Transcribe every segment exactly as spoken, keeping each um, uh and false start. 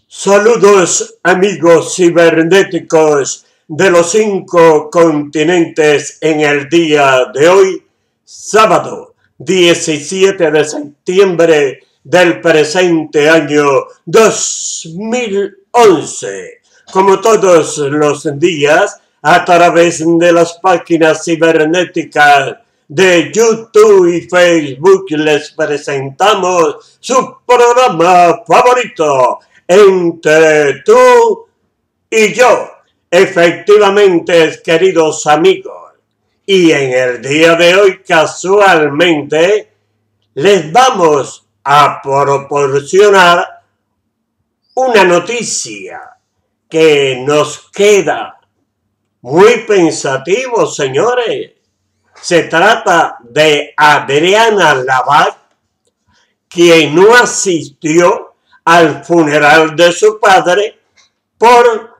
Saludos amigos cibernéticos de los cinco continentes en el día de hoy, sábado diecisiete de septiembre del presente año dos mil once. Como todos los días, a través de las páginas cibernéticas de YouTube y Facebook les presentamos su programa favorito, Entre tú y yo. Efectivamente, queridos amigos, y en el día de hoy casualmente les vamos a proporcionar una noticia que nos queda muy pensativos, señores. Se trata de Adriana Lavac, quien no asistió al funeral de su padre por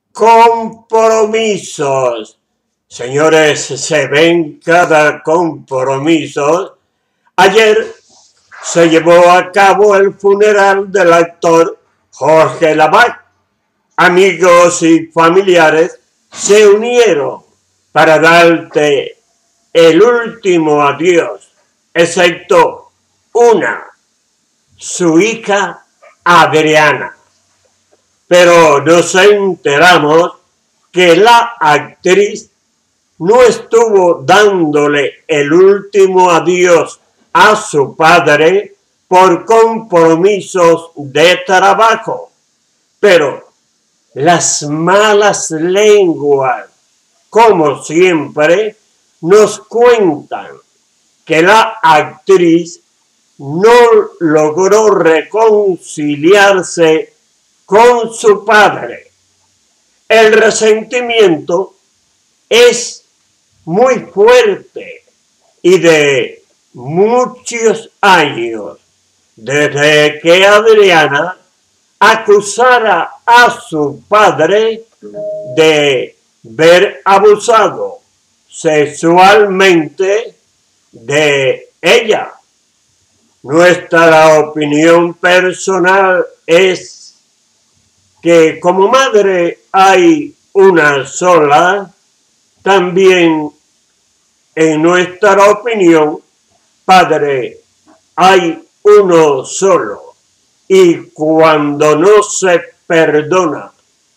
compromisos. Señores, se ven cada compromiso. Ayer se llevó a cabo el funeral del actor Jorge Lavac. Amigos y familiares se unieron para darte el último adiós, excepto una, su hija Adriana. Pero nos enteramos que la actriz no estuvo dándole el último adiós a su padre por compromisos de trabajo. Pero las malas lenguas, como siempre, nos cuentan que la actriz no logró reconciliarse con su padre. El resentimiento es muy fuerte y de muchos años, desde que Adriana acusara a su padre de haber abusado sexualmente de ella. Nuestra opinión personal es que como madre hay una sola, también en nuestra opinión, padre hay uno solo. Y cuando no se perdona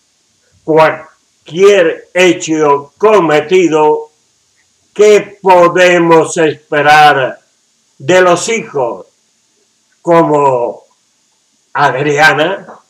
cualquier hecho cometido, ¿qué podemos esperar de los hijos como Adriana?